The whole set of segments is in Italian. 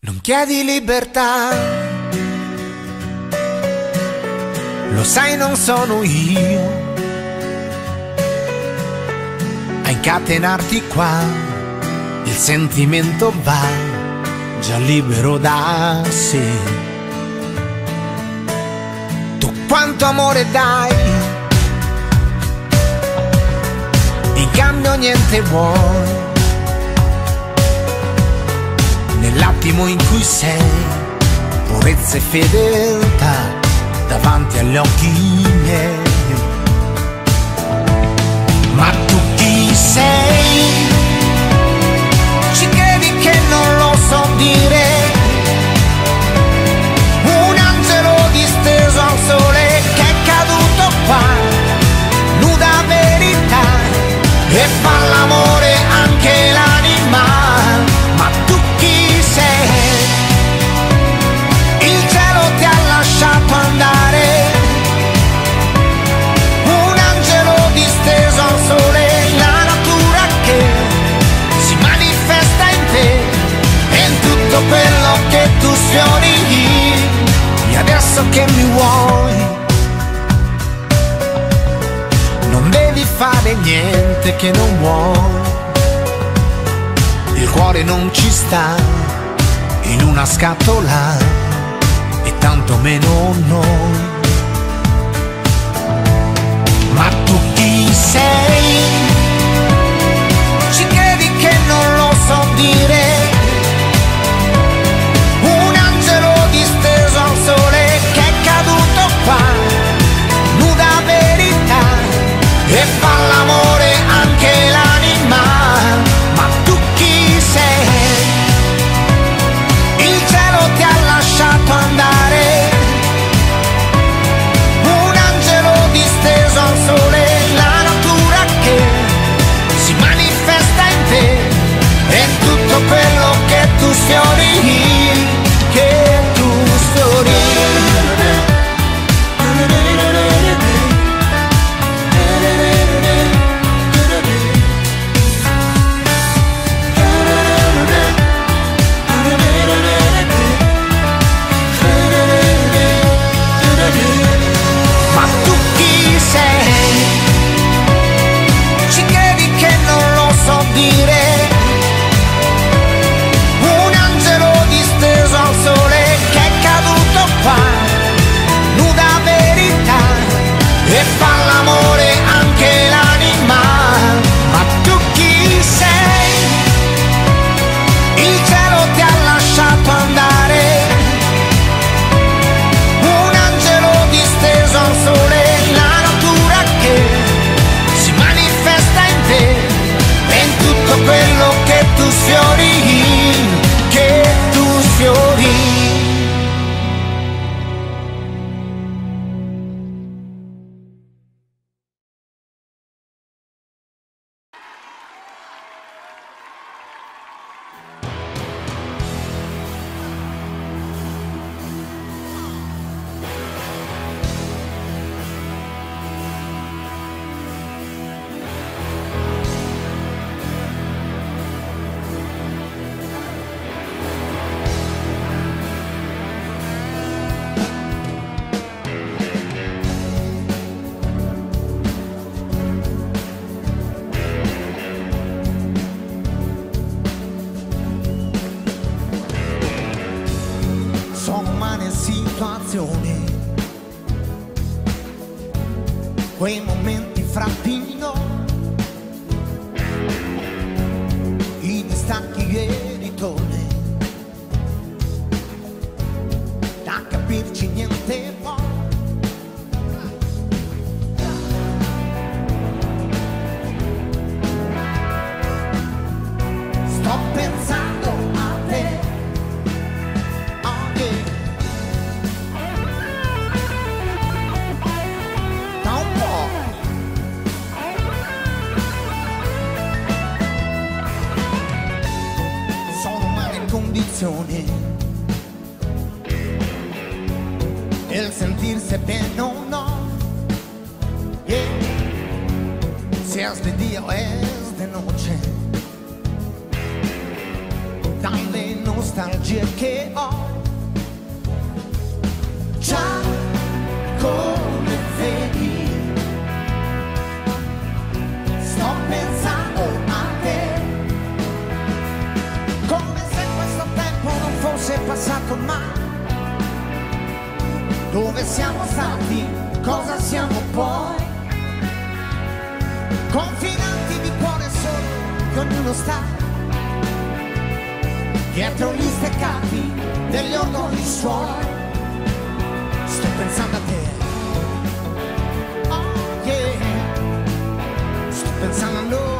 Non chiedi libertà, lo sai non sono io a incatenarti qua, il sentimento va già libero da sé. Tu quanto amore dai, in cambio niente vuoi. Nell'attimo in cui sei, purezza e fedeltà davanti agli occhi miei. Ma tu chi sei? Ci credi che non lo so dire? Un angelo disteso al sole che è caduto qua, nuda verità, e fa l'amore anche l'anima. Ma tu chi sei? Il cielo ti ha lasciato andare, un angelo disteso al sole, la natura che si manifesta in te e in tutto quello che tu sfiori. E adesso che mi vuoi, non devi fare niente che non vuoi. Il cuore non ci sta in una scatola e tanto meno noi. Ma tu chi sei? Ci credi che non lo so dire? Un angelo disteso al sole che è caduto qua, nuda verità, e fa l'amore anche l'anima. Ma tu chi sei? Il cielo ti ha lasciato andare, un angelo disteso al sole, la natura che si manifesta in te e in tutto quello che tu sfiori, che tu sfiori. Ma tu chi sei? Ci credi che non lo so dire? Un angelo disteso al sole che è caduto qua, nuda verità, e fa l'amore anche l'anima. Ma tu chi sei? Il cielo ti ha lasciato andare, un angelo disteso al sole, la natura che si manifesta in te e in tutto quello che tu sfiori, che tu sfiori. Sono umane situazioni, quei momenti fra di noi, i distacchi e ritorni, da capirci niente può. Sto pensando a te, da un po'. Sono male condizioni, el sentirse bien o no, si es de día o es de noche, dalle nostalgie che ho. Già come vedi, sto pensando a te, come se questo tempo non fosse passato mai. Dove siamo stati, cosa siamo poi? Confinanti di cuore solo, che ognuno sta dietro gli steccati degli orgogli suoi. Sto pensando a te, oh yeah, sto pensando a noi.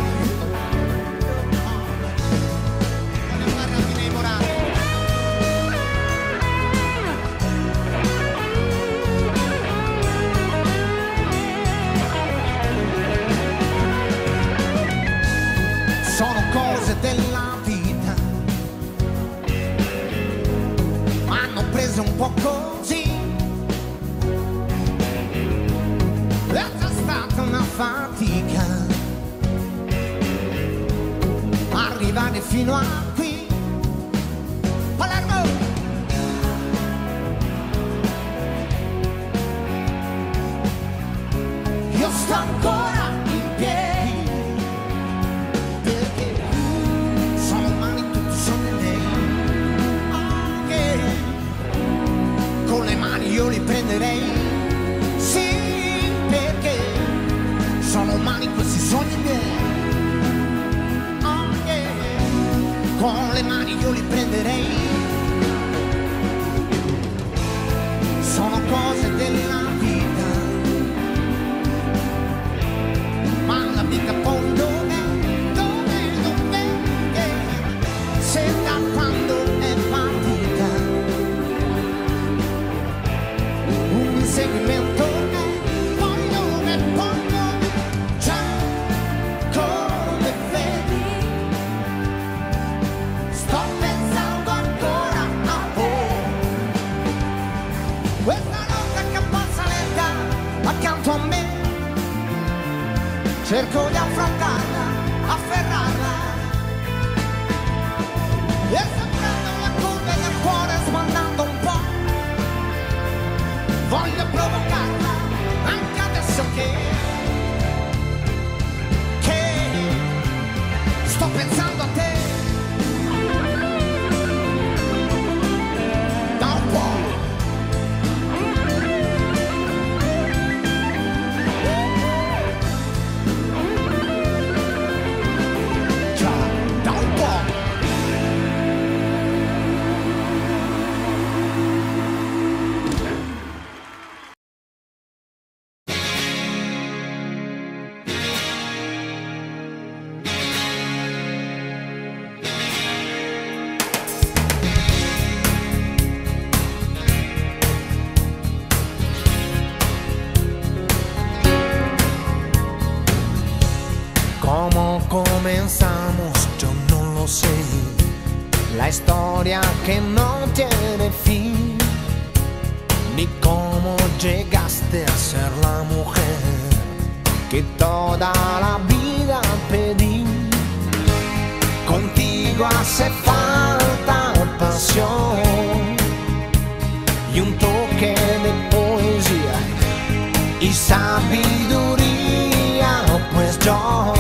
Sono cose della vita, ma hanno preso un po' così. È già stata una fatica arrivare fino a qui. Palermo! Io sto ancora in piedi, perché sono umani, tutti sono miei. Oh, yeah. Con le mani io li prenderei. Sono umani questi sogni miei, oh yeah. Con le mani io li prenderei. Sono cose della vita, ma la vita poi dov'è, yeah. Se da quando è partita un inseguimento è, poi dove. Accanto a me cerco di affrontarla, afferrarla, e sembrando la curva del cuore sbandando un po', voglio provocarla anche adesso che sto pensando a te da un po'. ¿Cómo comenzamos? Yo no lo sé. La historia que no tiene fin, ni cómo llegaste a ser la mujer que toda la vida pedí. Contigo hace falta pasión y un toque de poesía y sabiduría, pues yo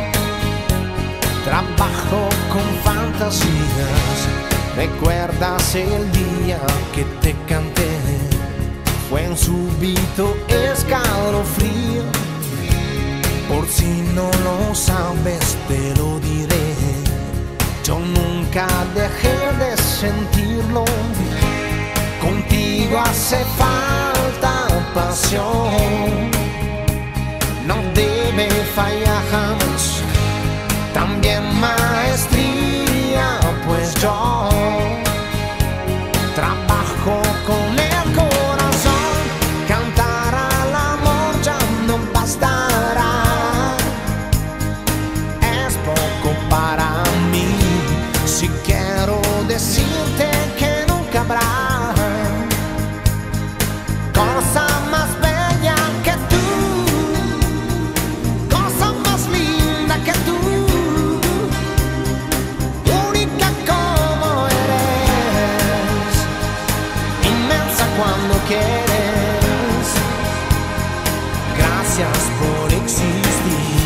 trabajo con fantasías. ¿Recuerdas el día que te canté? Fue un súbito escalofrío. Por si no lo sabes te lo diré, yo nunca dejé de sentirlo. Contigo hace falta pasión, no debe fallar jamás. También maestría, pues yo trabajo con el corazón. Cantar al amor ya no bastará, es poco para mí. Si quiero decirte que nunca habrá cosa más bella que tú, cosa más linda que tú. gracias por existir.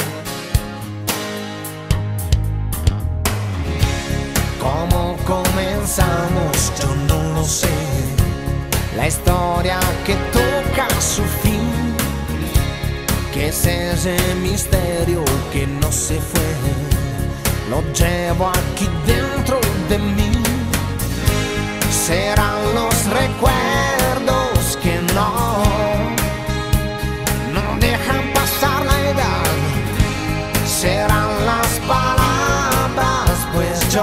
¿Cómo comenzamos? Yo no lo sé. La historia que toca su fin, que es ese misterio que no se fue, lo llevo aquí dentro de mí. Serán los recuerdos que no dejan pasar la edad. Serán las palabras, pues yo,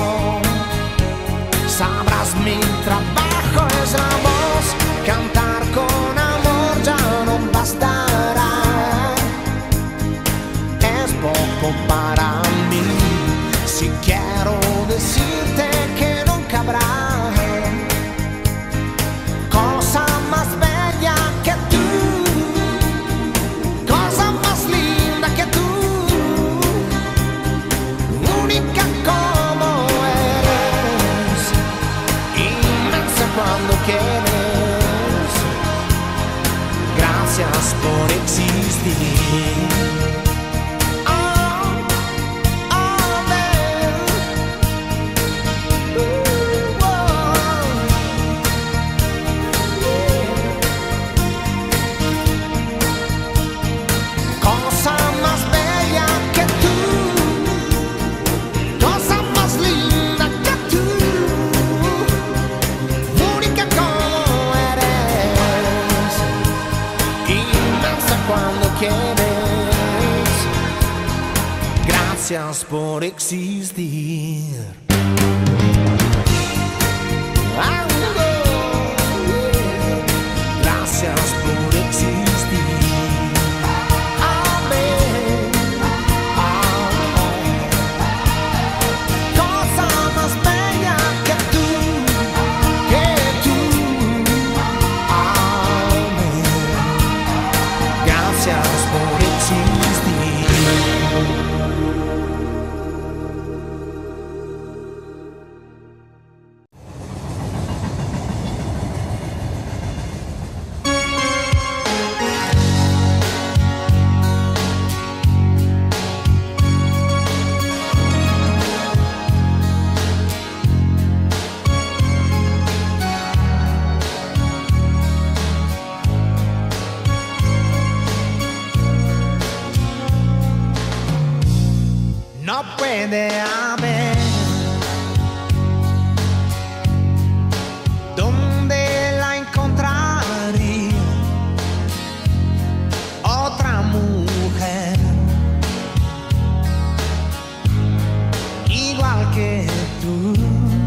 sabrás mi trabajo es la voz. Cantar con amor ya no bastará. Es poco para mí si quiero decirte que nunca habrá cosa más bella que tú, cosa más linda que tú, única como eres, inmensa cuando quieres. Gracias por existir. Gracias por existir. Gracias por existir. Amén. Cosa más bella que tú, que tú. Amén. Gracias por existir. No puede haber donde la encontraría otra mujer igual que tú.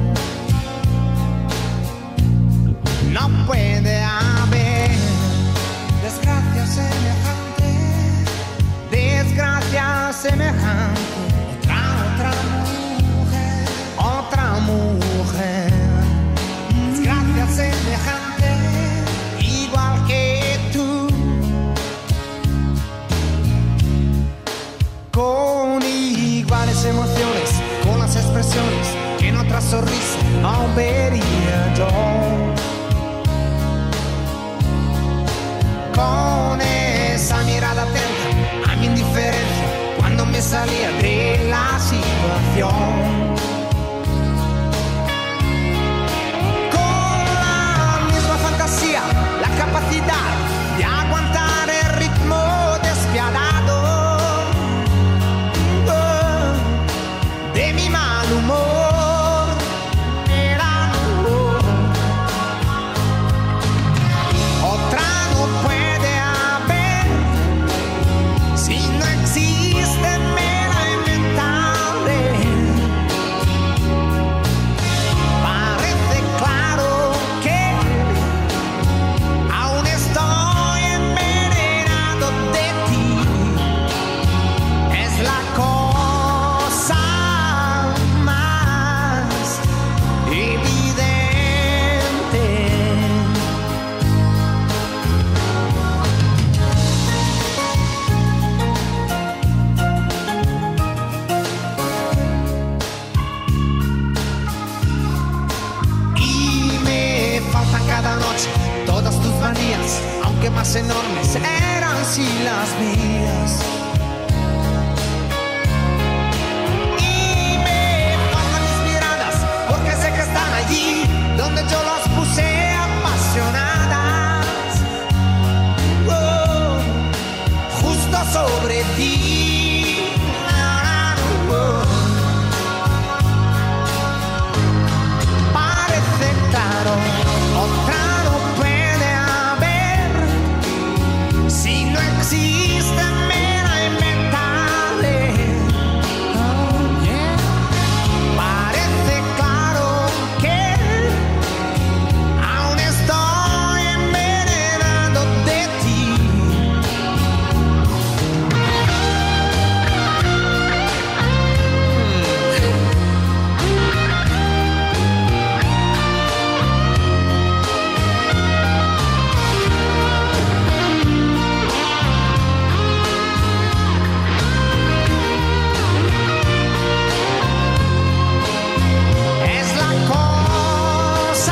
No puede haber desgracia semejante, desgracia semejante. Otra mujer, desgracia semejante, igual que tú, con iguales emociones, con las expresiones que en otra sonrisa no vería yo, con esa mirada atenta a mi indiferencia cuando me salía de la situación, con la misma fantasía, la capacidad de aguantar el ritmo despiadado de mi mal humor. Era otra no puede haber si no existe. así las mías. Y me pongo mis miradas porque sé que están allí donde yo las puse apasionadas. Oh, justo sobre ti. Parece claro, otra no puede haber. Si no existe, me la inventaré. Oh, yeah. Parece claro que aún estoy envenenado de ti. Es la cosa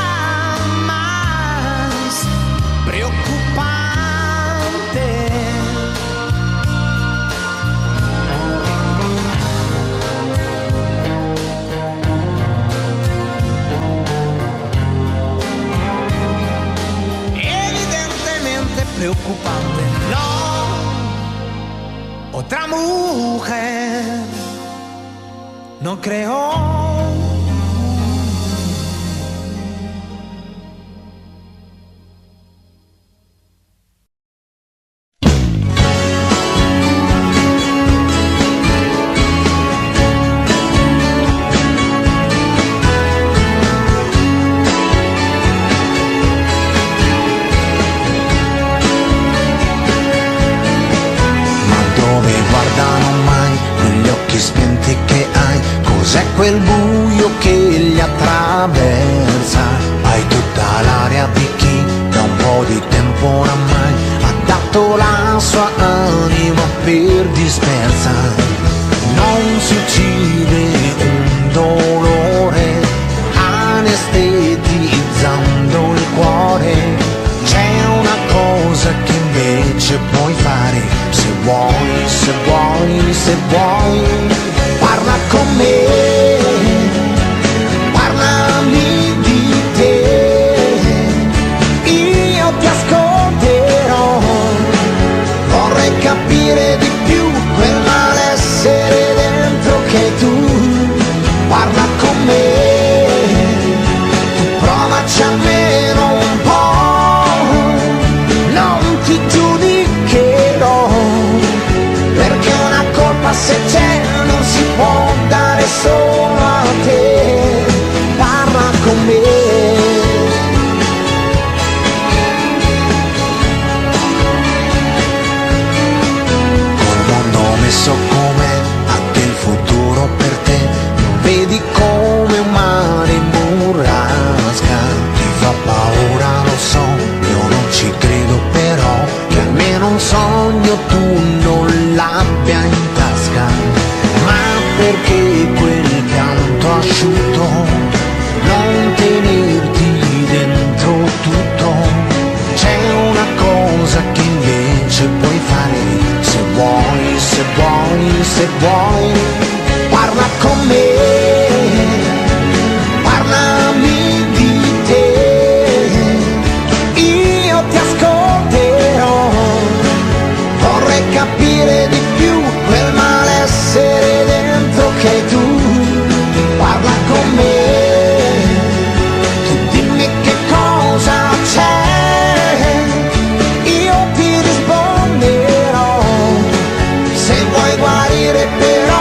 más preocupante. Evidentemente preocupante. No, otra mujer. No creo. Ma dove guardano mai quegli occhi spenti che hai? Cos'è quel buio che li attraversa? Hai tutta l'aria di chi da un po' di tempo oramai ha dato la sua anima per dispersa. Non si uccide un dolore anestetizzando il cuore. C'è una cosa che invece puoi fare, se vuoi, se vuoi, se vuoi. Parla con me, parlami di te, io ti ascolterò. Vorrei capire di più quel malessere dentro che hai tu. Parla con me, tu provaci almeno un po', non ti giudicherò, perché una colpa se c'è non si può dare solo a te. Parla con me. Col mondo messo com'è, a te il futuro per te, non vedi come un mare in burrasca. Ti fa paura, lo so, io non ci credo, però che almeno un sogno tu non l'abbia in tasca. Ma perché quel pianto asciutto non tenerti dentro tutto? C'è una cosa che invece puoi fare, se vuoi, se vuoi, se vuoi. Parla con me, parlami di te, io ti ascolterò. Vorrei capire di più quel malessere dentro che hai tu. Parla con me, tu dimmi che cosa c'è, io ti risponderò. Se vuoi guarire però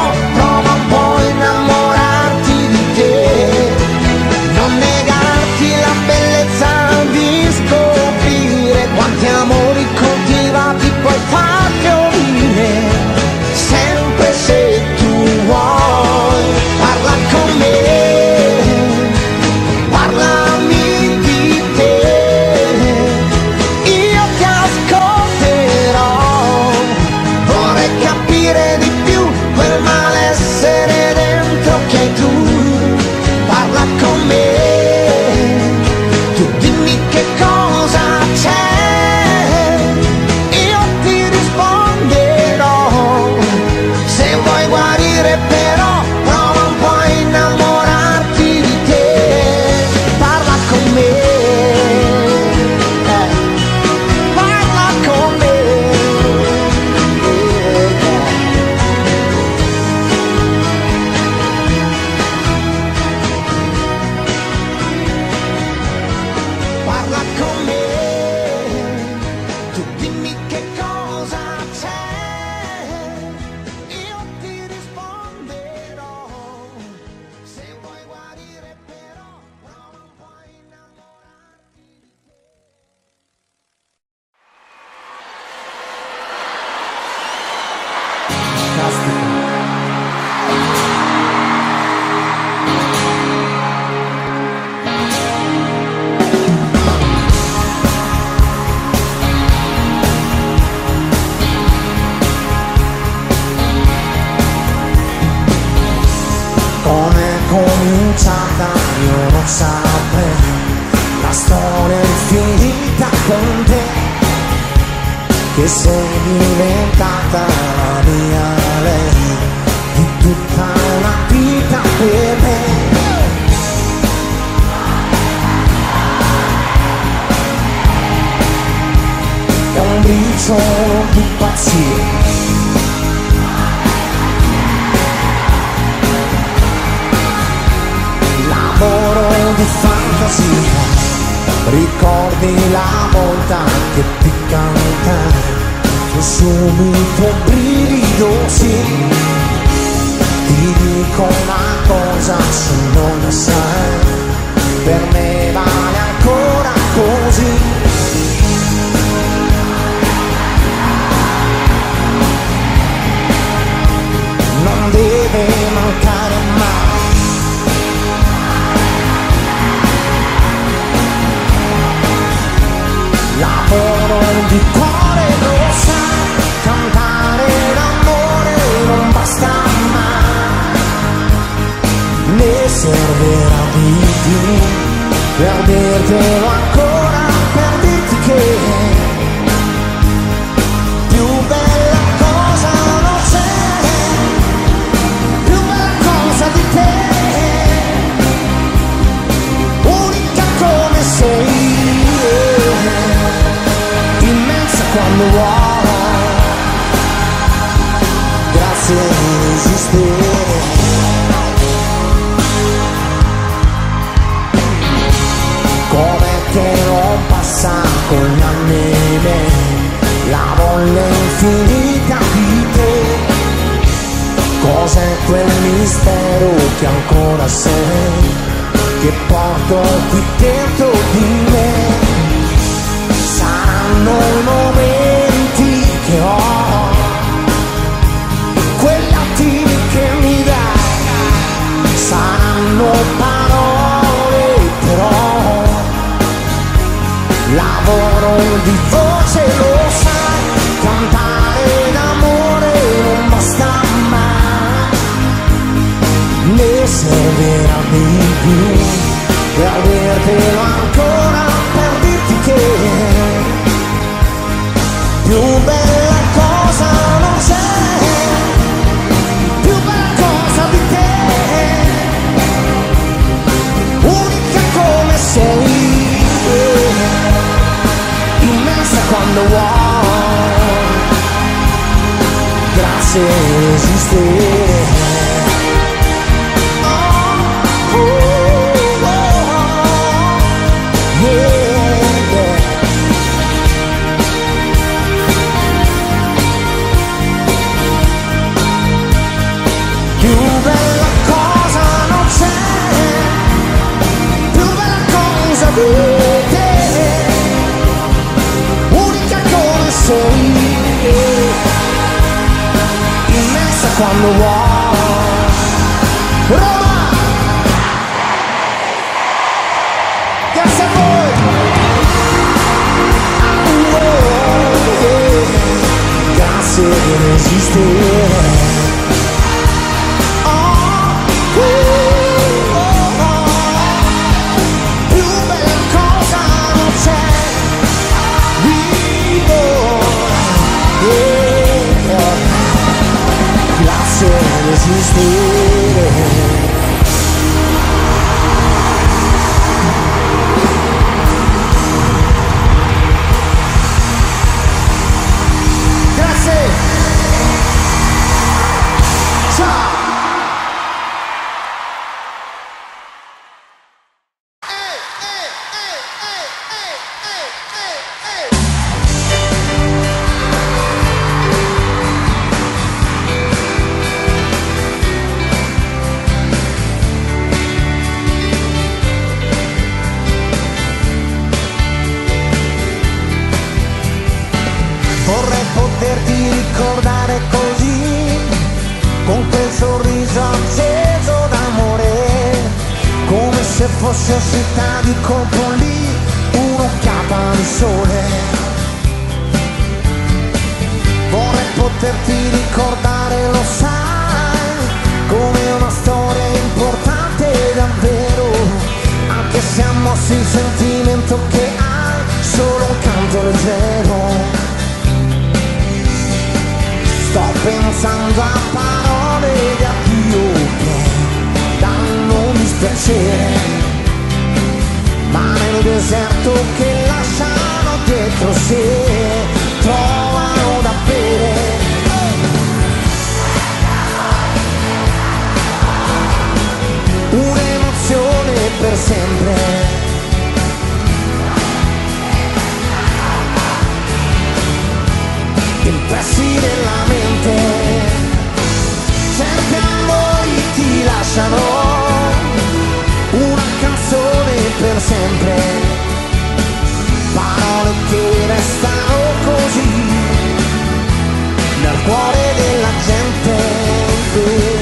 sarcastica. Come è cominciata io non saprei, la storia è finita con te, che sei diventata la mia lei, di tutta una vita per me. È un briciolo di pazzia, lavoro di fantasia, ricordi la volta che ti cantai, subito un brivido, sì. Ti dico una cosa, se non la sai, per me vale ancora così. Non deve mancare mai. Lavoro di cuore, lo sai, cantare l'amore non basta mai, ne servirà di più per dirtelo ancora, per dirti che più bella cosa non c'è, più bella cosa di te, unica come sei, quando vuoi, grazie di esistere. Come che non passa con gli anni miei, la voglia infinita di te. Cos'è quel mistero che ancora sei, che porto qui dentro di me? Saranno i momenti che ho, quegli attimi che mi dai, saranno parole però, lavoro di voce, lo sai, cantare d'amore non basta mai, ne servirà di più per dirtelo ancora, per dirti che più bella cosa non c'è, più bella cosa di te, unica come sei, immensa quando vuoi, grazie di esistere. Unica come sei, immensa quando vuoi. Roma! Grazie a voi! Grazie di esistere. Esistere. Grazie. Ciao. di colpo lì un'occhiata di sole. Vorrei poterti ricordare, lo sai, come una storia importante davvero, anche se ha mosso il sentimento che hai solo un canto leggero. Sto pensando a parole di addio che danno dispiacere, ma nel deserto che lasciano dietro sé trovano da bere. Un'emozione per sempre. Impressi nella mente, certi amori ti lasciano, una canzone per sempre, parole che restano così nel cuore della gente.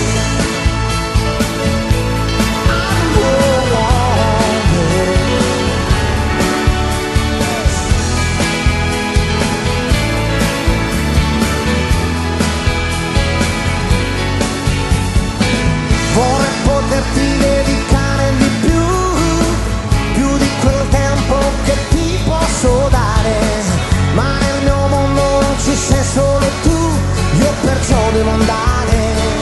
Vorrei poterti dedicare di più di quel tempo che ti posso dare, ma nel mio mondo non ci sei solo tu, io perciò devo andare.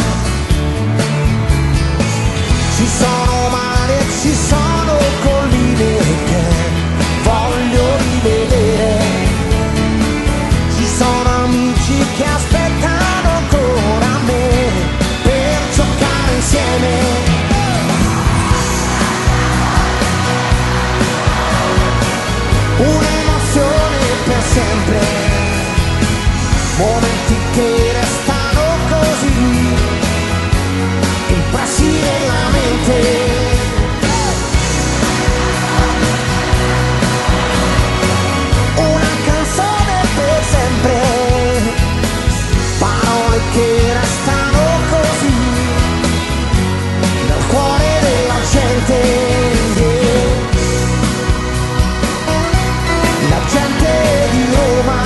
Ci sono mari e ci sono colline che voglio rivedere, ci sono amici che aspettano ancora me per giocare insieme. Un'emozione per sempre, momenti che restano così impressi nella mente. Una canzone per sempre, parole che restano così nel cuore della gente. La gente di Roma,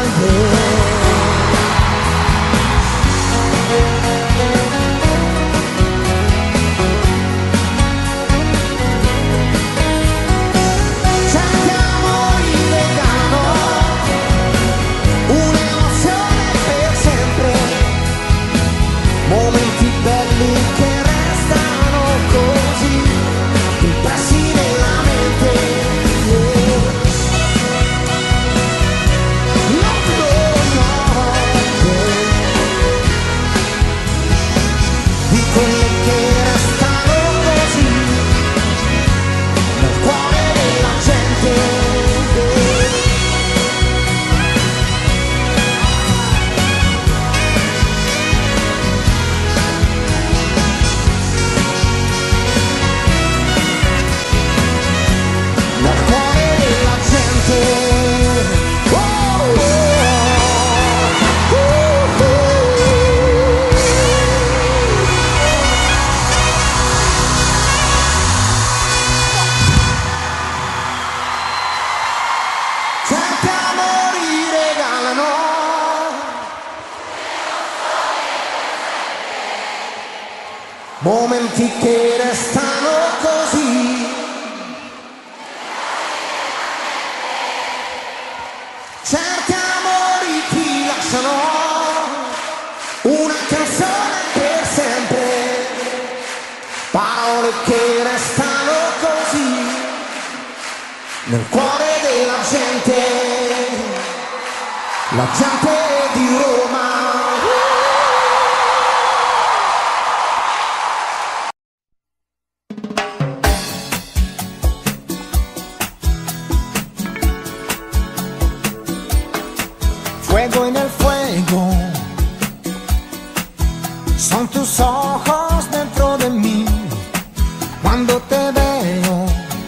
certi amori legano, un'emozione per sempre, momenti belli che restano così impressi nella mente. Di quelle che restano così nel cuore della gente. Nel cuore della gente. Certi amori regalano momenti che restano così. Certi amori ti lasciano, una canzone per sempre, parole che restano così nel cuore della gente, la gente di Roma. Fuego en el fuego, son tus ojos dentro de mí, cuando te veo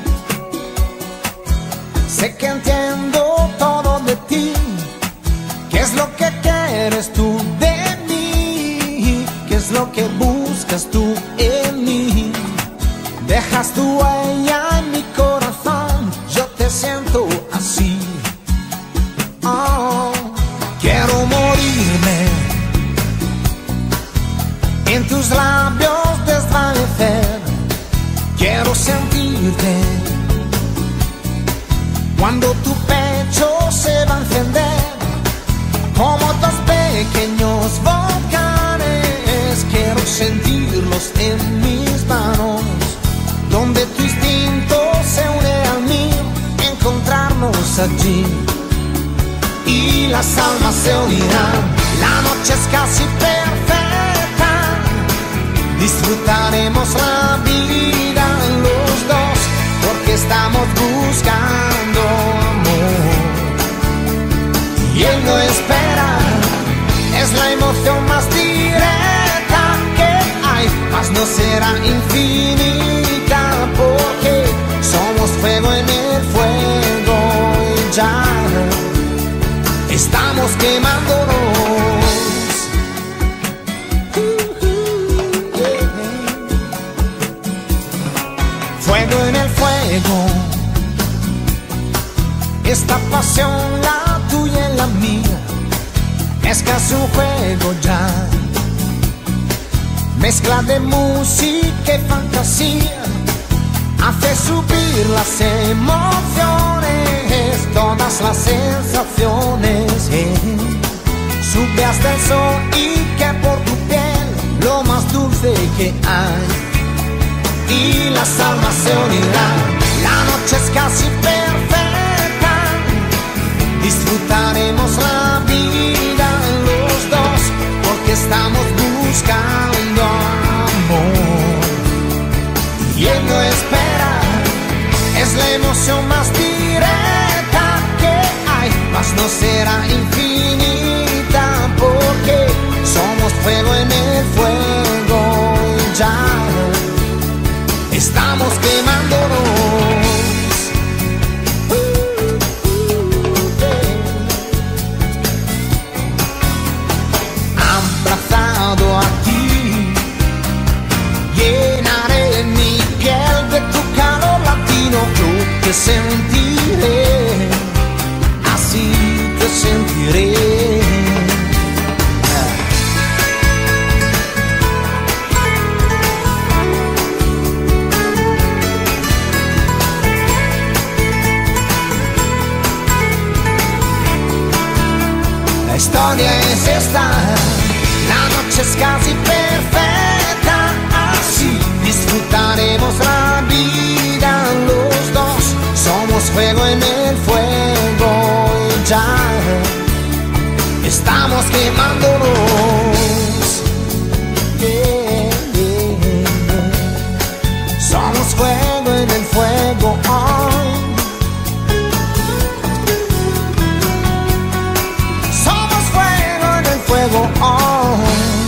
sé que entiendo todo de ti. ¿Qué es lo que quieres tú de mí? ¿Qué es lo que buscas tú en mí? Dejas tu huella en mi corazón. Cuando tu pecho se va a encender como dos pequeños volcanes, quiero sentirlos en mis manos, donde tu instinto se une al mío, encontrarnos allí y las almas se unirán. La noche es casi perfecta, disfrutaremos la vida los dos, porque estamos buscando amor. Y el no esperar es la emoción más directa que hay, mas no será infinita, porque somos fuego en el fuego y ya estamos quemándonos. Fuego en el fuego, esta pasión, la tuya y la mía, es casi un juego ya. Mezcla de música y fantasía hace subir las emociones, todas las sensaciones. Sube hasta el sol y que por tu piel lo más dulce que hay, y las almas se unirán. La noche es casi perfecta, disfrutaremos la vida los dos, porque estamos buscando amor. Y el no esperar es la emoción más directa que hay, mas no será infinita, porque somos fuego en el fuego y ya estamos quemándonos. Abrazado a ti, llenaré mi piel de tu calor latino. Yo te sentiré, así te sentiré. La historia es esta, la noche es casi perfecta, así disfrutaremos la vida los dos. Somos fuego en el fuego y ya estamos quemándonos. Somos fuego en el fuego hoy. Fuego on.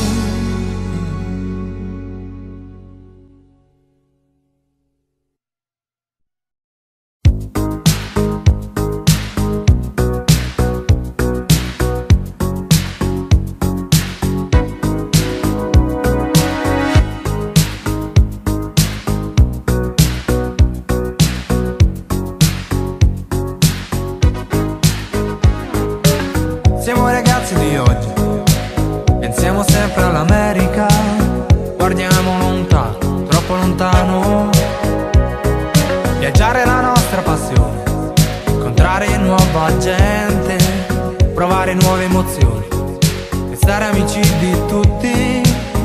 Siamo ragazzi di oggi, pensiamo sempre all'America, guardiamo lontano, troppo lontano. Viaggiare è la nostra passione, incontrare nuova gente, provare nuove emozioni e stare amici di tutti.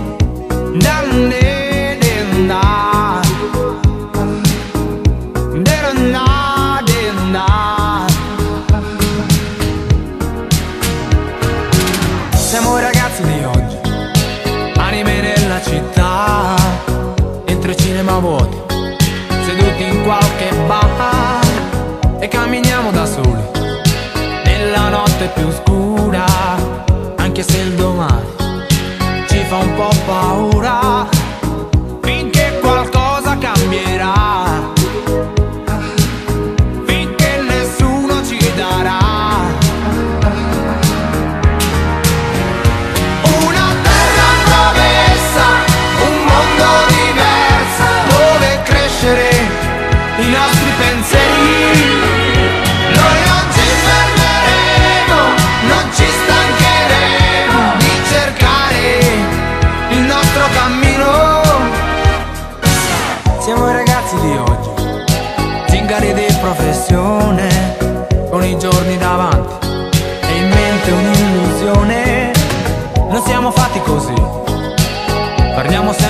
Siamo ragazzi di oggi, anime nella città, entro i cinema vuoti, seduti in qualche bar, e camminiamo da soli nella notte più scura, anche se il domani ci fa un po' paura, finché qualcosa cambierà, finché nessuno ci darà i nostri pensieri. Noi non ci fermeremo, non ci stancheremo di cercare il nostro cammino.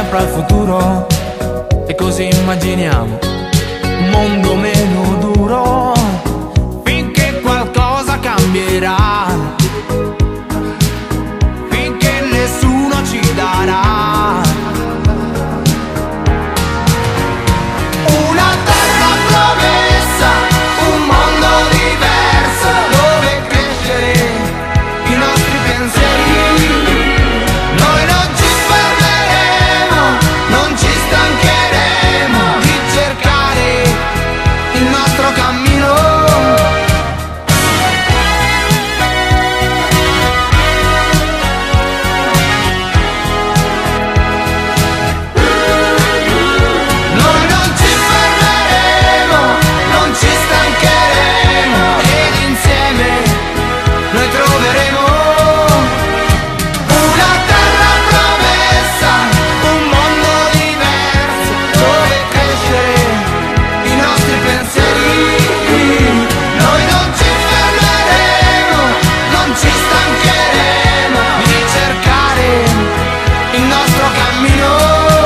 sempre al futuro e così immaginiamo un mondo meno duro finché qualcosa cambierà, finché nessuno ci darà una terra promessa, un mondo diverso dove crescere i nostri pensieri. Noi non ci fermeremo, non ci stancheremo di cercare il nostro cammino. Noi non ci fermeremo, non ci stancheremo ed insieme noi troveremo una terra promessa, un mondo diverso dove crescere i nostri pensieri. Noi non ci fermeremo, non ci stancheremo di cercare il nostro cammino.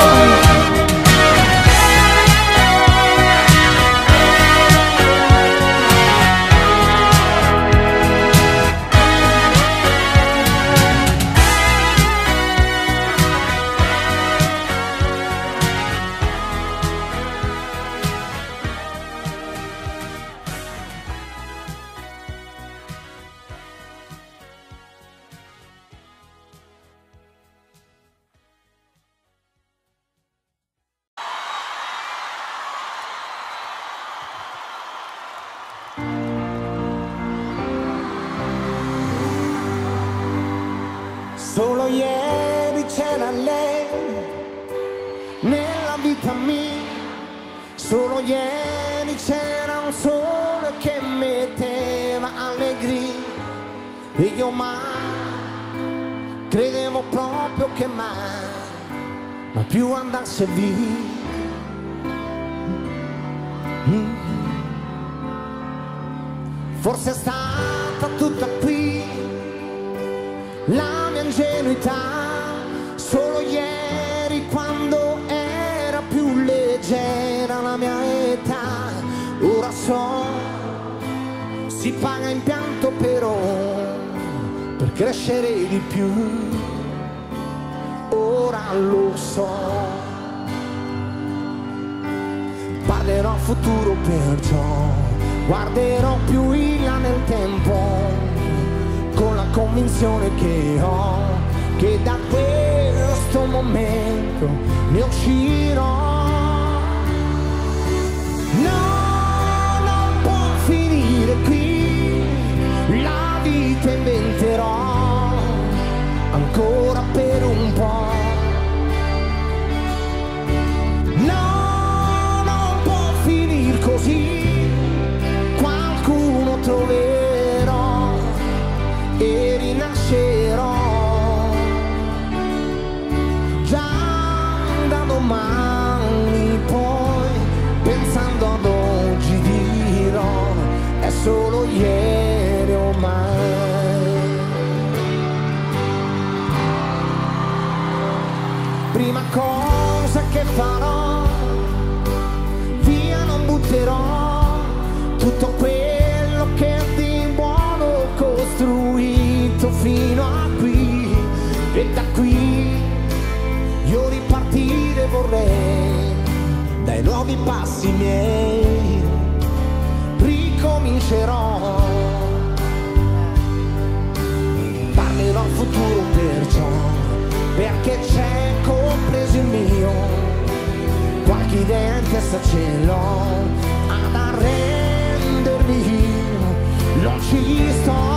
Solo ieri c'era lei nella vita mia, solo ieri c'era un sole che metteva allegria e io mai credevo proprio che mai più andasse via. Forse è stata tutta qui la mia ingenuità, solo ieri quando era più leggera la mia età. Ora so, si paga in pianto però per crescere di più. Ora lo so, parlerò futuro perciò, guarderò più in là nel tempo con la convinzione che ho, che da questo momento ne uscirò. No, non può finire qui, la vita inventerò ancora per un po'. No, non può finire così, qualcuno troverò e rinascerò. Già da domani poi, pensando ad oggi dirò, è solo ieri ormai. Prima cosa che farò, via non butterò tutto quello che di buono ho costruito fino a qui, e da qui io ripartire vorrei dai nuovi passi miei. Ricomincerò, parlerò al futuro perciò, perché c'è compreso il mio, qualche idea in testa ce l'ho, ad arrendermi io non ci sto.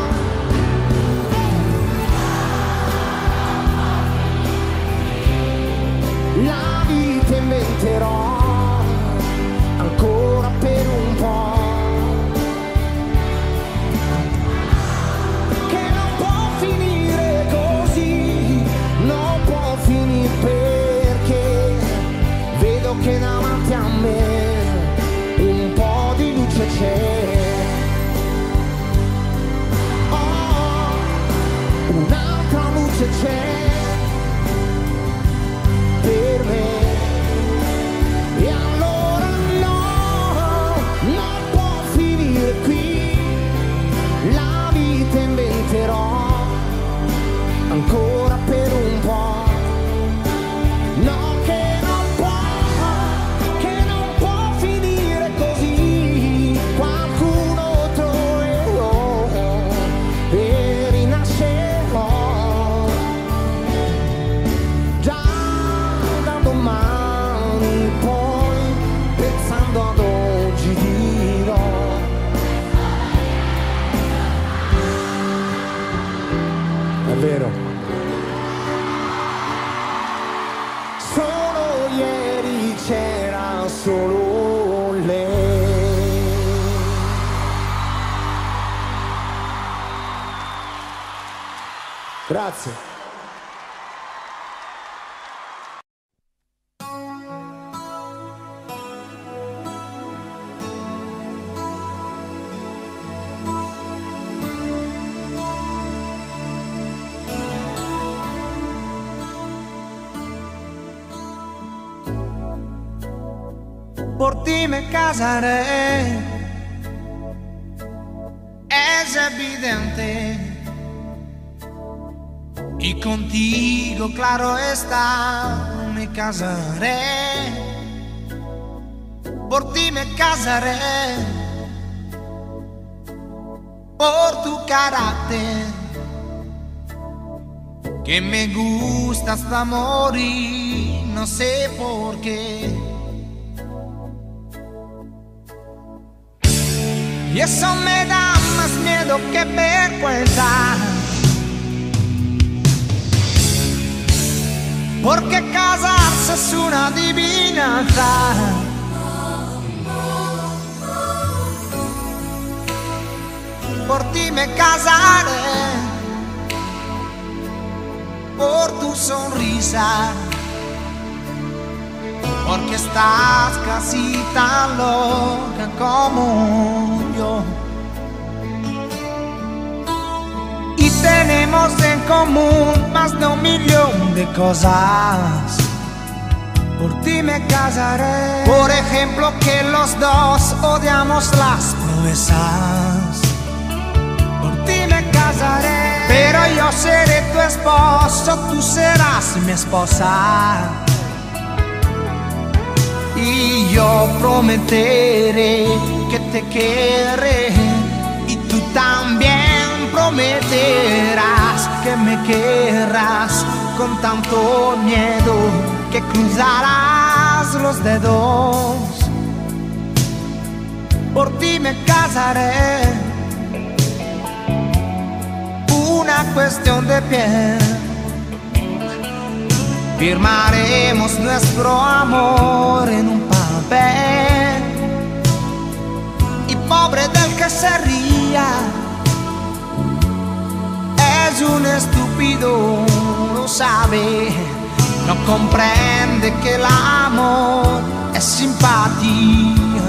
La vita inventerò ancora per un po', che non può finire così, non può finire, perché vedo che davanti a me un po' di luce c'è. Oh, un'altra luce c'è, Grazie. Por ti me casaré, es evidente, y contigo, claro está, me casaré. Por ti me casaré, por tu carácter, que me gusta hasta morir, no sé por qué. Y eso me da más miedo que vergüenza, porque casarse es una adivinanza. Por ti me casaré, por tu sonrisa, porque estás casi tan loca como yo. Y tenemos en común más de 1.000.000 de cosas. Por ti me casaré. Por ejemplo, que los dos odiamos las proezas. Por ti me casaré. Pero yo seré tu esposo, tú serás mi esposa. Y yo prometeré que te querré, y tú también prometerás que me querrás con tanto miedo que cruzarás los dedos. Por ti me casaré, una cuestión de piel. Firmaremos nuestro amor en un papel, y pobre del que se ría, es un estúpido, lo sabe, no comprende que el amor es simpatía.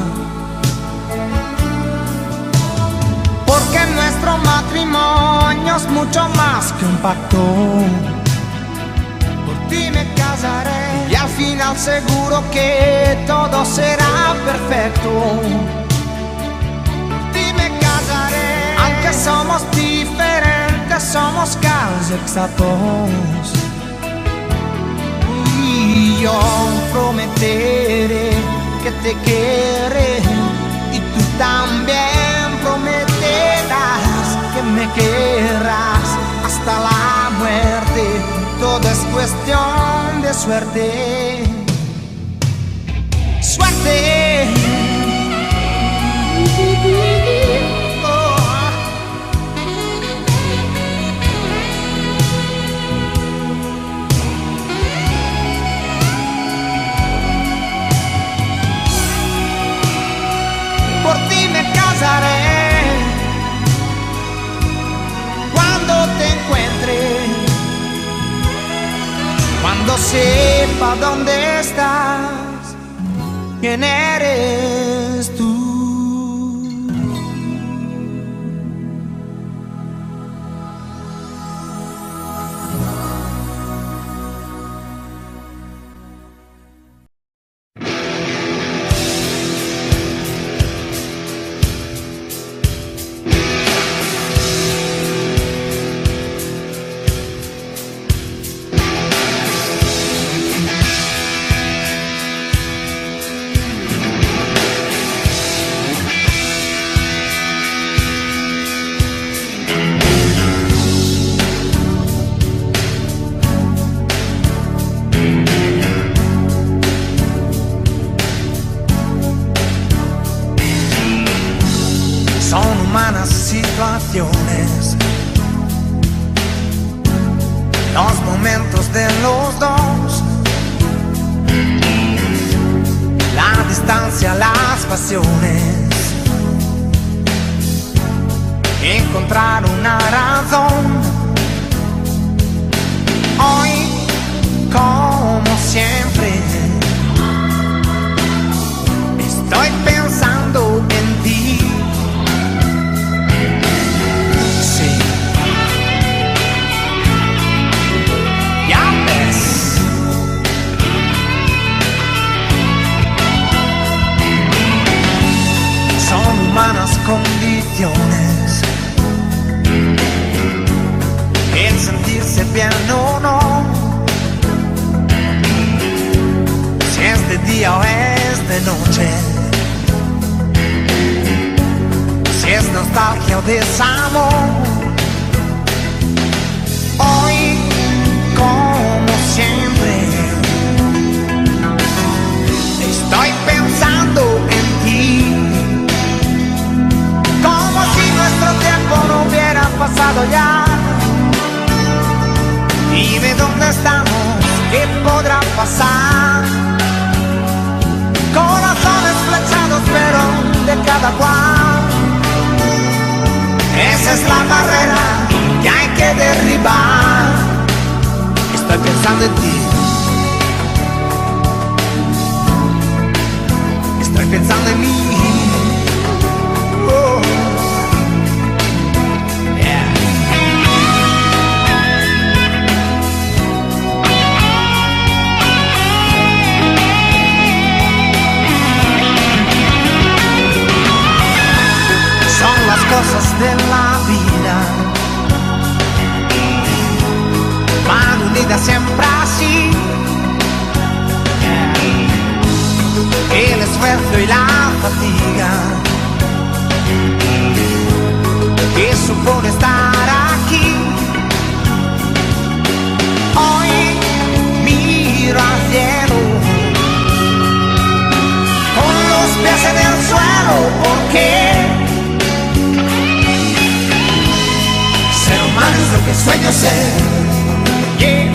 Porque nuestro matrimonio es mucho más que un pacto. Por ti me casaré, y al final seguro que todo será perfecto. Por ti me casaré, aunque somos diferentes, somos casi exactos. Y yo prometeré que te querré, y tú también prometerás que me querrás hasta la muerte. Todo es cuestión de suerte. Suerte. Por ti me casaré, cuando te encuentre, cuando sepa dónde estás, quién eres tú. Situaciones, los momentos de los dos, la distancia, las pasiones, encontrar una razón día o es de noche, si es nostalgia o desamor. Hoy, como siempre, estoy pensando en ti, como si nuestro tiempo no hubiera pasado ya. Dime dónde estamos, qué podrá pasar. Corazones flechados, pero de cada cual. Esa es la barrera que hay que derribar. Estoy pensando en ti. Estoy pensando en mí. Oh. Cosas de la vida van unidas siempre así. El esfuerzo y la fatiga que supone estar aquí. Hoy miro al cielo con los pies en el suelo, porque ser humano es lo que sueño ser. Yeah.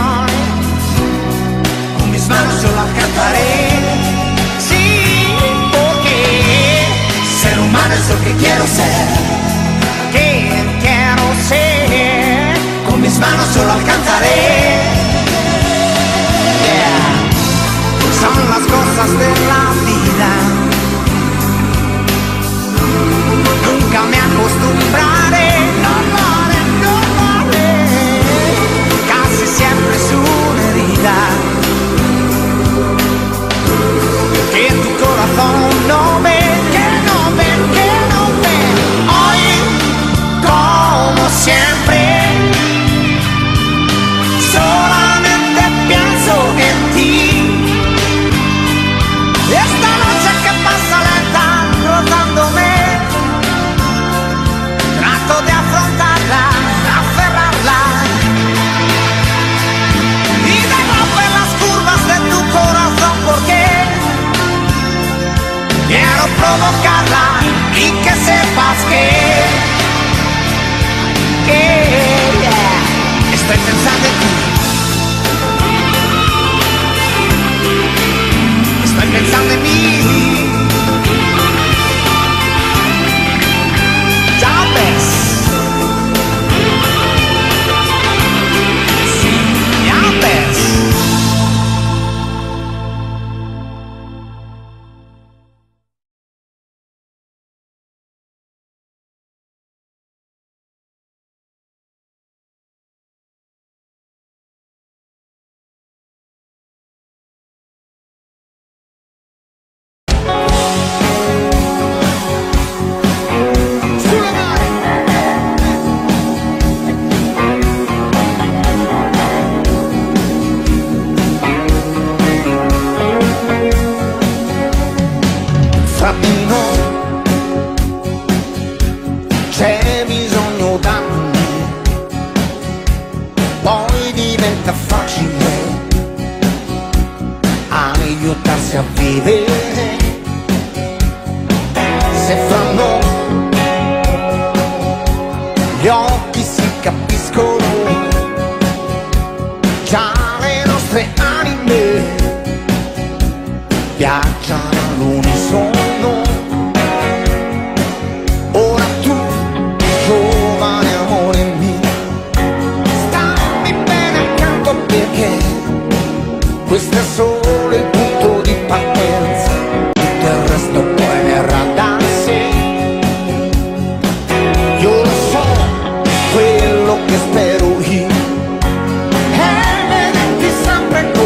Con mis manos yo la cantaré. Sí, porque ser humano es lo que quiero ser. Que quiero ser. Con mis manos yo la alcanzaré. Yeah. Son las cosas de la vida. Nunca me acostumbraré. Siempre es una herida que tu corazón no ve, que no ve, que no ve. Hoy, como siempre, solamente pienso en ti. Esta noche que pasa lenta, rozándome, trato de afrontarla, aferrarla. Quiero provocarla y que sepas que yeah, estoy pensando en ti. Estoy pensando en mí. Ya ves. Sí, ya ves. C'è bisogno d'anni, poi diventa facile aiutarsi a vivere. Se fanno gli occhi si capiscono, già le nostre anime viaggiano all'unisono. Questo è solo il punto di partenza, tutto il resto poi verrà da sé. Io lo so, quello che spero io è vederti sempre con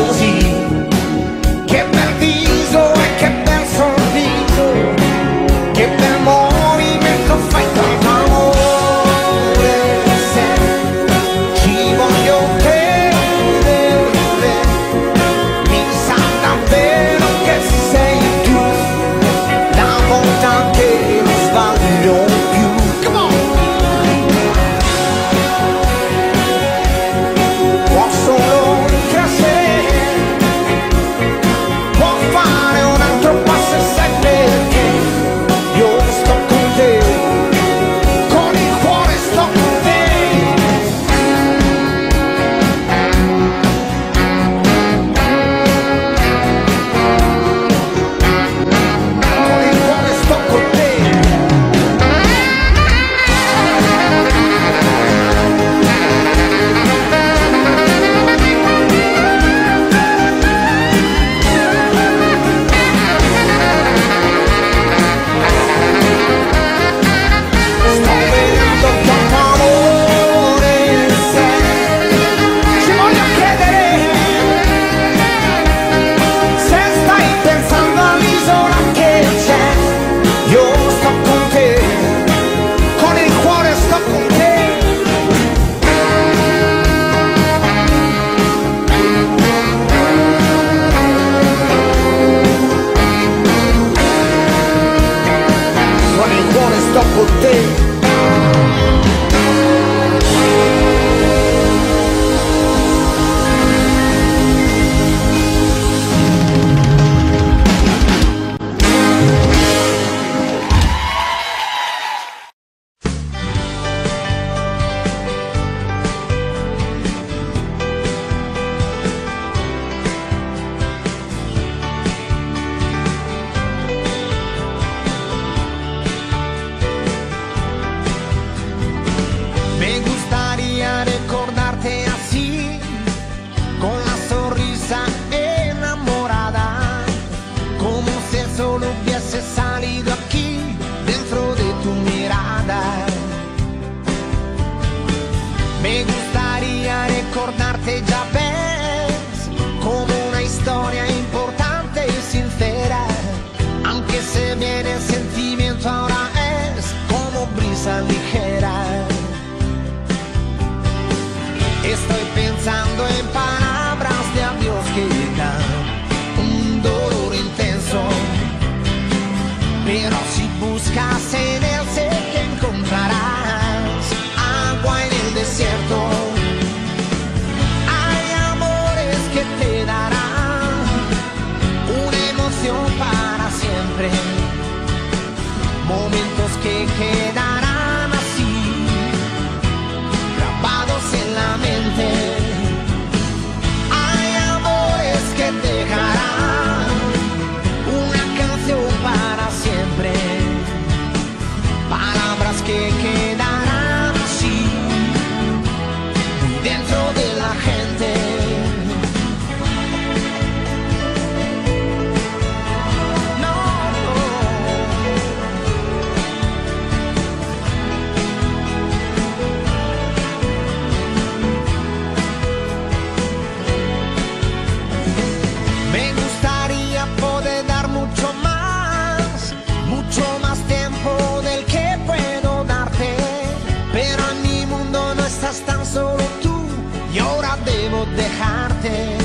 dejarte.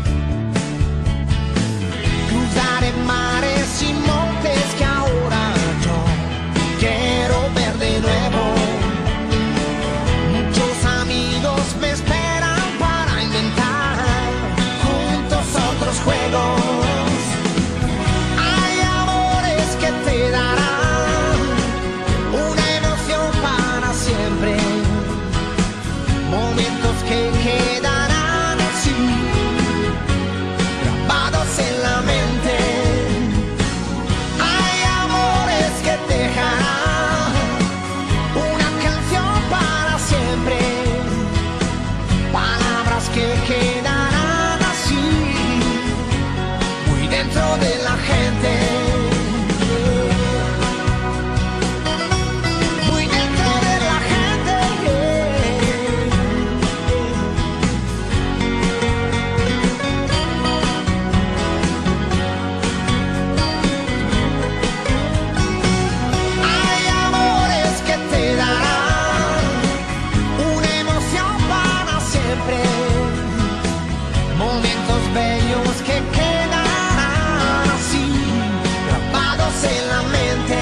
Cruzaré mares y montes que ahora yo quiero ver de nuevo. Muchos amigos me esperan para inventar juntos otros juegos. Hay amores que te darán una emoción para siempre, momentos que quedarán así, grabados en la mente. Hay amores que dejarán una canción para siempre, palabras que quedarán así, muy dentro de la gente. Muy dentro de la gente. Hay amores que te darán una emoción para siempre, momentos bellos que quedarán así, grabados en la mente.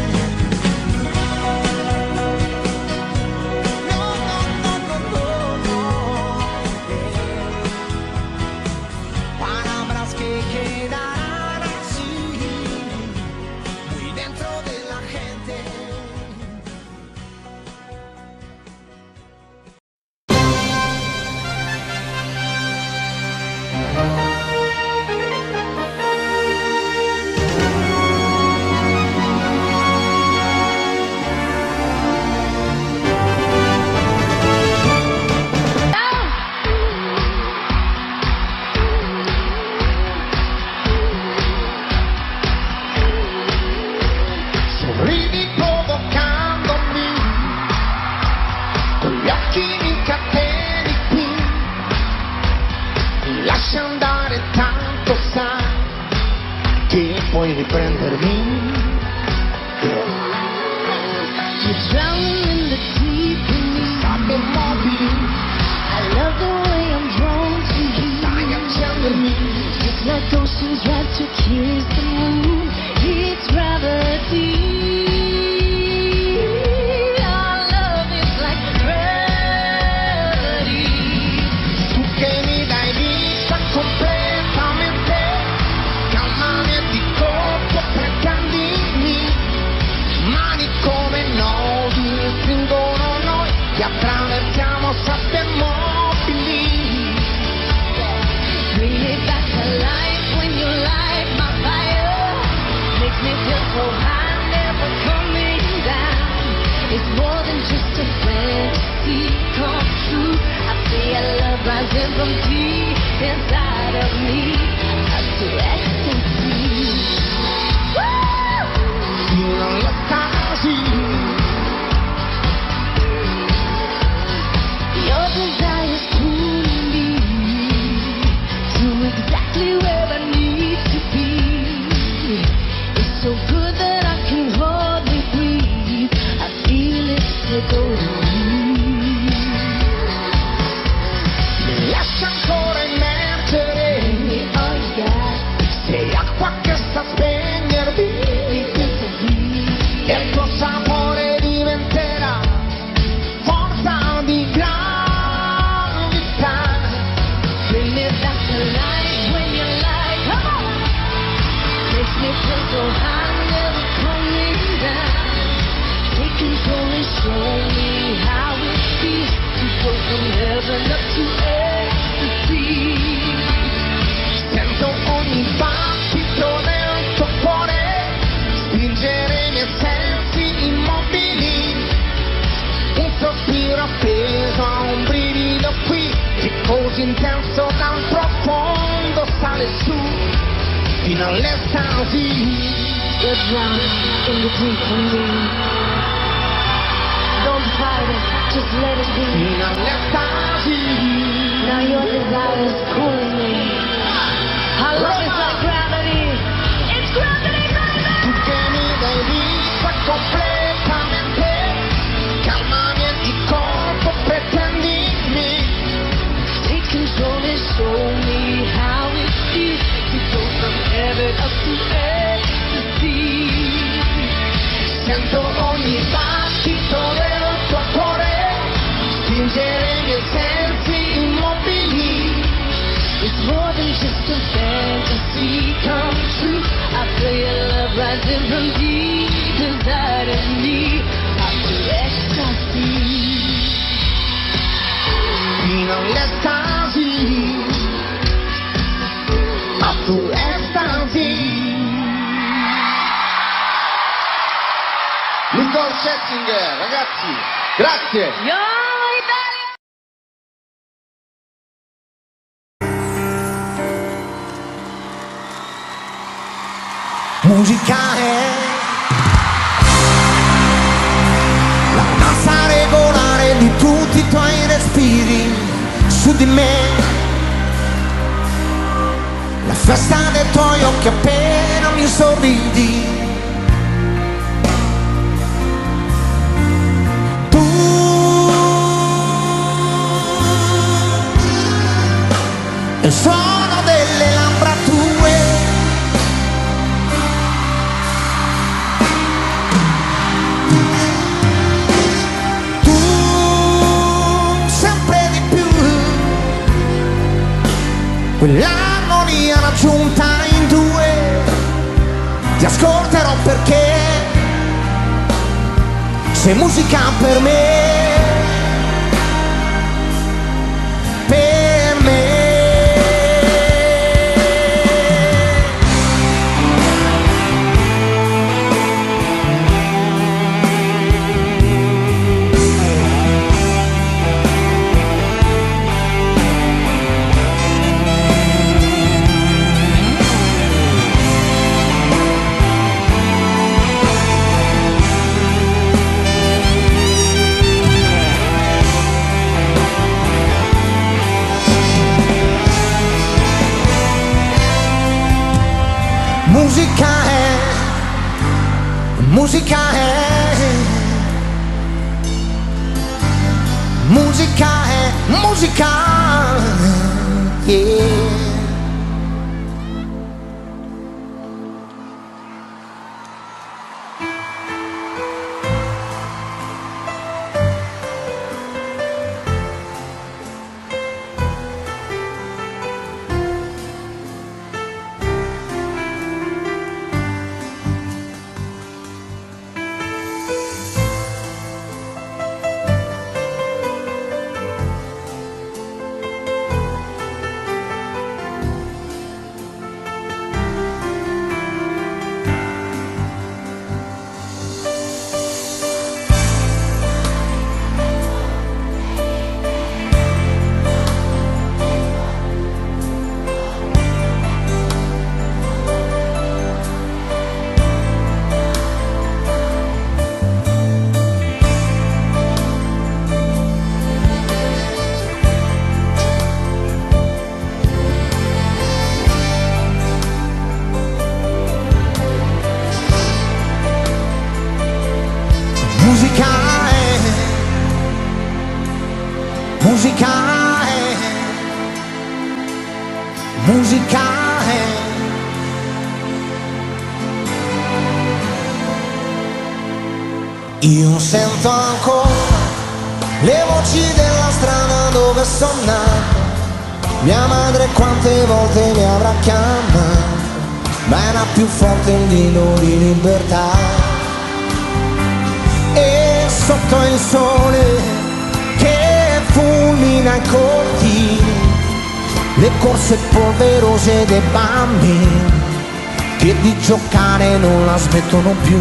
No, no, no, no, no, no. Palabras que quedarán así, muy dentro de la gente. Sorridi provocandomi, con gli occhi incateniti, mi lascia andare tanto, sai che puoi riprendermi. You're drowning in the deep in me. Sabbia immobili, I love the way I'm drawn to you. sai accendermi, It's like oceans right to kiss the moon. It's gravity. Our love is like gravity. tu che mi dai vita completamente, calmami e di colpo pretendimi, mani come nodi stringono noi, che attraversiamo sabbie mobili. Bring me back to life when you light my fire. Makes me feel so high, never coming down. It's more than just a fantasy come true. I feel love rising from deep inside of me. I feel ecstasy. Woo! Fino all'estasi, Your desire's pulling me to exactly where I need to be. It's so good that I can hardly breathe. I feel it take over me. mi lascia ancora immergere, Oh yeah, sei acqua che sta a spegnermi, e il tuo sapore diventerà forza di gravità. bring me back to life when you're like, come on. Makes me feel so high, never coming down. Take control and show me how it feels to go from heaven up to ecstasy. Sento ogni battito del tuo cuore spingere i miei sensi immobili, un sospiro appeso a un brivido qui, che così intenso dal profondo sale su fino all'estasi. You're drowning in the deep for me. Don't fight it, just let it be. Fino all'estasi, Now your desire is pulling me. Our love is like gravity. It's gravity, baby! tu che mi dai vita completamente, calmami e di colpo pretendimi, Take control and show me how it feels to go from heaven up to ecstasy. Sento ogni battito del tuo cuore spingere i miei sensi immobili. It's more than just a fantasy come true. I feel your love rising from deep inside of me. I feel ecstasy. Fino all'ecstasy. I feel ecstasy. Nicole Scherzinger, ragazzi, grazie. Yo, Italia! Musica è la massa regolare di tutti i tuoi respiri su di me, la festa dei tuoi occhi appena mi sorridi. Il suono delle labbra tue, tu sempre di più, quell'armonia raggiunta in due, ti ascolterò perché sei musica per me. Musica è, musica è, musica, yeah. Musica è, musica è, musica è. Io sento ancora le voci della strada dove sono nato. Mia madre quante volte mi avrà chiamato, ma era più forte il grido di libertà. E sotto il sole che fulmina i cortili, le corse polverose dei bambini che di giocare non la smettono più.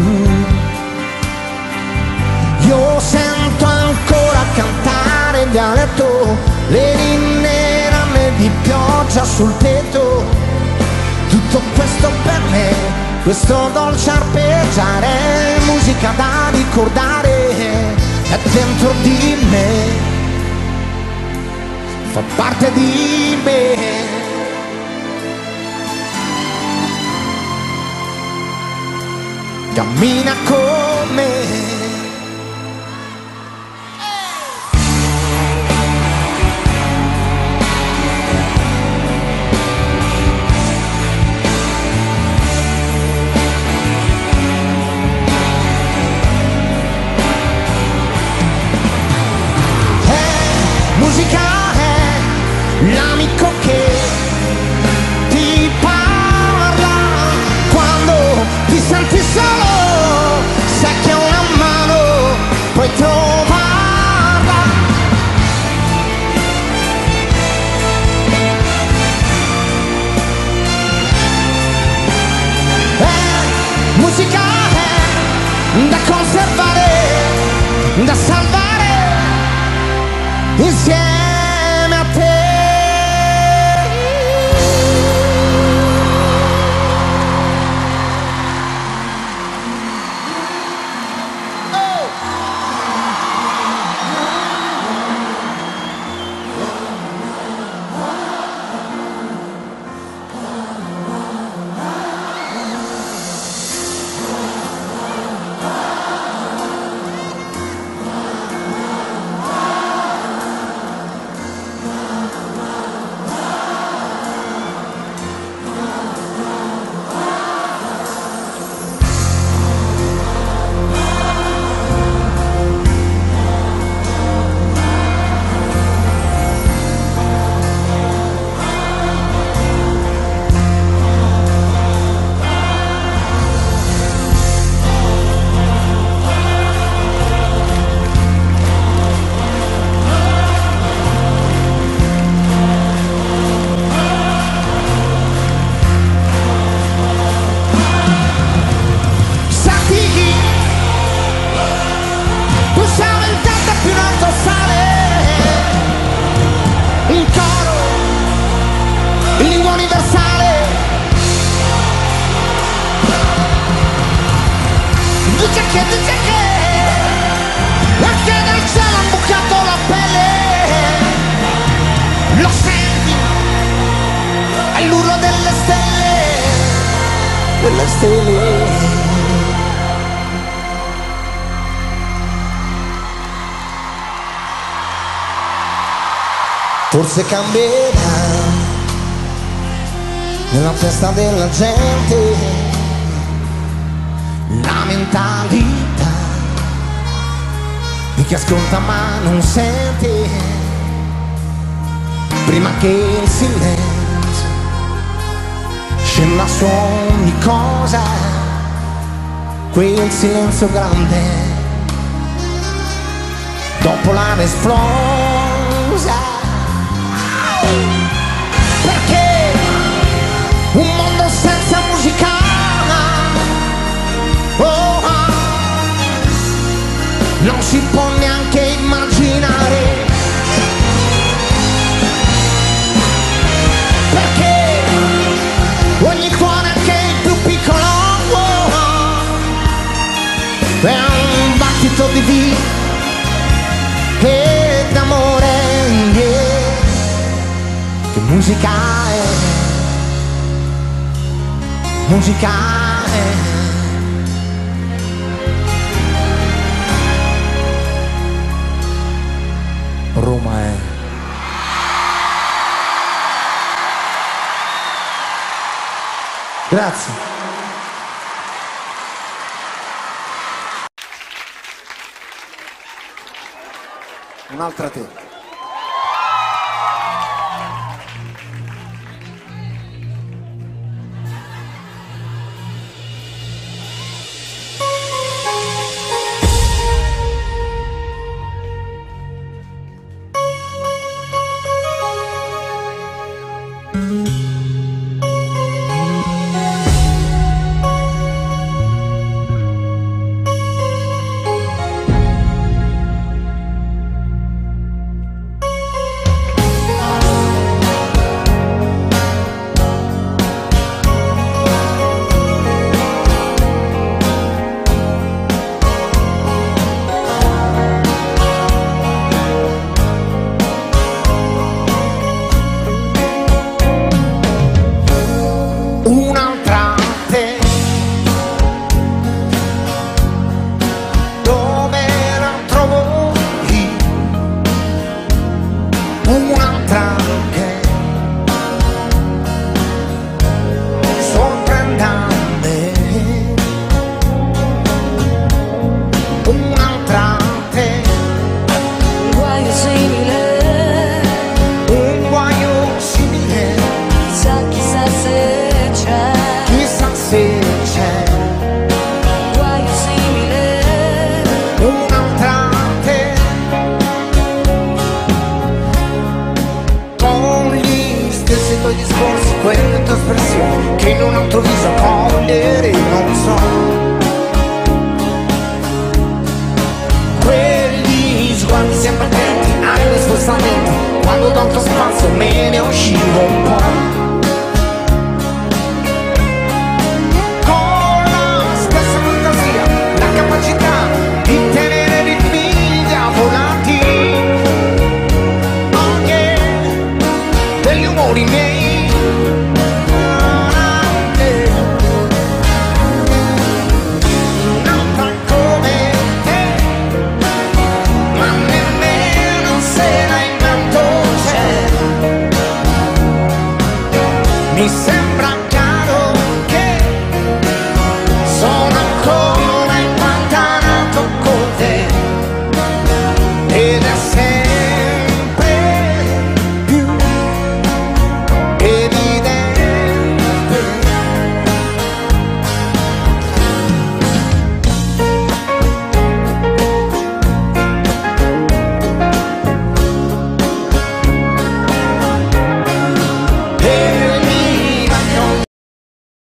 Io sento ancora cantare in dialetto le linee rame di pioggia sul tetto. Tutto questo per me, questo dolce arpeggiare è musica da ricordare, è dentro di me, fa parte di me. Cammina con me. universale. Dice che perché nel cielo ha bucato la pelle. Lo senti, è l'urlo delle stelle. Forse cambierà nella testa della gente la mentalità di chi ascolta ma non sente, prima che il silenzio scenda su ogni cosa, quel silenzio grande dopo la esplosa. Perché un mondo senza musica, non si può neanche immaginare. Perché ogni cuore, anche il più piccolo, è un battito di vita e d'amore. Che musica è? Musica è? Roma è. Grazie. Un'altra te. Quelle tue espressioni che in un altro viso cogliere non so, quegli sguardi sempre attenti ai miei spostamenti, quando tanto spazio me ne uscivo un po', con la stessa fantasia, la capacità di tenere ritmi diavolati, anche degli umori miei. Mi sembra